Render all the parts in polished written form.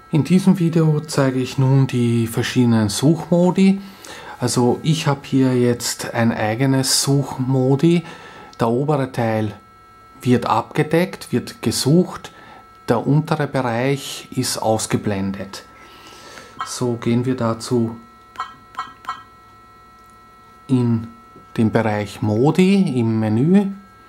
In diesem Video zeige ich nun die verschiedenen Suchmodi. Also ich habe hier jetzt ein eigenes Suchmodi. Der obere Teil wird abgedeckt, wird gesucht. Der untere Bereich ist ausgeblendet. So gehen wir dazu in den Bereich Modi im Menü.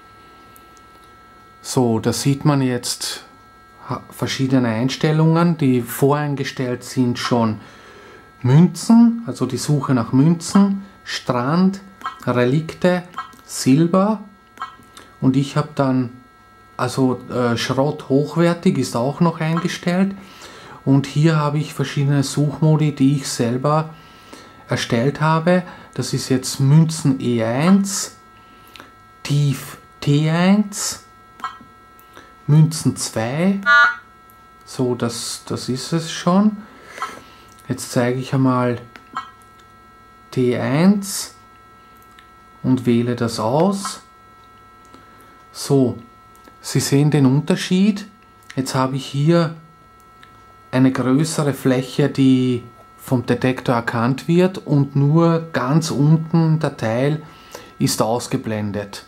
So, da sieht man jetzt verschiedene Einstellungen, die voreingestellt sind schon Münzen, also die Suche nach Münzen, Strand, Relikte, Silber und ich habe dann, also Schrott hochwertig ist auch noch eingestellt und hier habe ich verschiedene Suchmodi, die ich selber erstellt habe. Das ist jetzt Münzen E1, Tief T1, Münzen 2, so das ist es schon. Jetzt zeige ich einmal T1 und wähle das aus. So, Sie sehen den Unterschied. Jetzt habe ich hier eine größere Fläche, die vom Detektor erkannt wird und nur ganz unten der Teil ist ausgeblendet.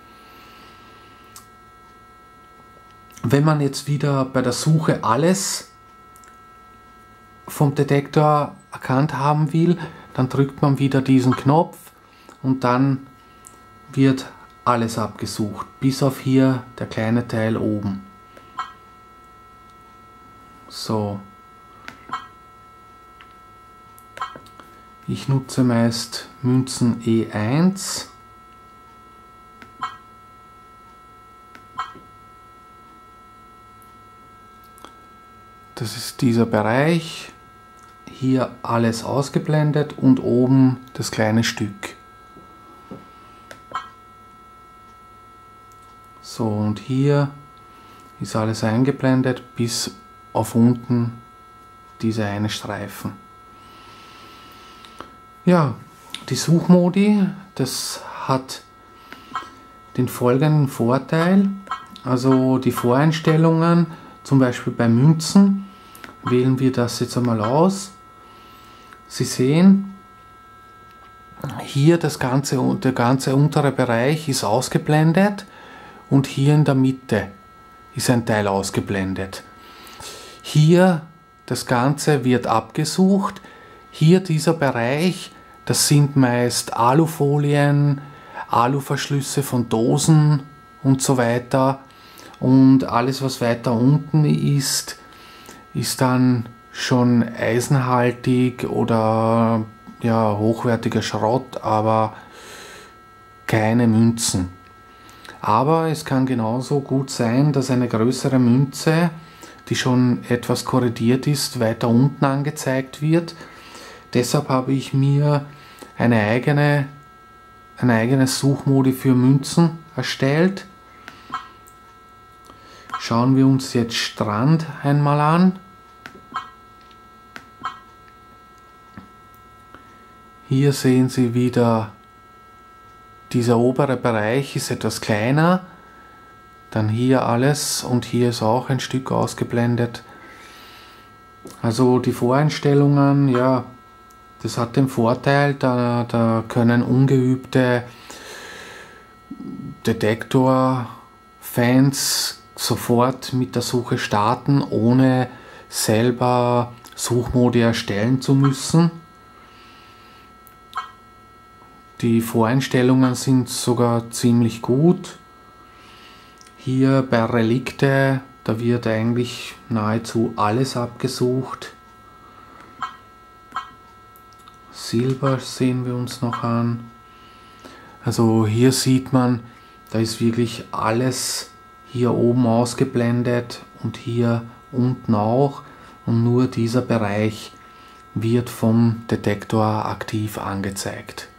Wenn man jetzt wieder bei der Suche alles vom Detektor erkannt haben will, dann drückt man wieder diesen Knopf und dann wird alles abgesucht, bis auf hier der kleine Teil oben. So. Ich nutze meist Münzen E1. Das ist dieser Bereich, hier alles ausgeblendet und oben das kleine Stück. So, und hier ist alles eingeblendet bis auf unten dieser eine Streifen. Ja, die Suchmodi, das hat den folgenden Vorteil, also die Voreinstellungen, zum Beispiel bei Münzen, wählen wir das jetzt einmal aus. Sie sehen, hier der ganze untere Bereich ist ausgeblendet und hier in der Mitte ist ein Teil ausgeblendet. Hier das Ganze wird abgesucht. Hier dieser Bereich, das sind meist Alufolien, Aluverschlüsse von Dosen und so weiter. Und alles, was weiter unten ist dann schon eisenhaltig oder ja, hochwertiger Schrott, aber keine Münzen. Aber es kann genauso gut sein, dass eine größere Münze, die schon etwas korrodiert ist, weiter unten angezeigt wird. Deshalb habe ich mir ein eigenes Suchmodi für Münzen erstellt. Schauen wir uns jetzt Strand einmal an. Hier sehen Sie wieder, dieser obere Bereich ist etwas kleiner. Dann hier alles und hier ist auch ein Stück ausgeblendet. Also die Voreinstellungen, ja, das hat den Vorteil, da können ungeübte Detektor-Fans sofort mit der Suche starten, ohne selber Suchmodi erstellen zu müssen. Die Voreinstellungen sind sogar ziemlich gut. Hier bei Relikte, da wird eigentlich nahezu alles abgesucht. Silber sehen wir uns noch an. Also hier sieht man, da ist wirklich alles hier oben ausgeblendet und hier unten auch. Und nur dieser Bereich wird vom Detektor aktiv angezeigt.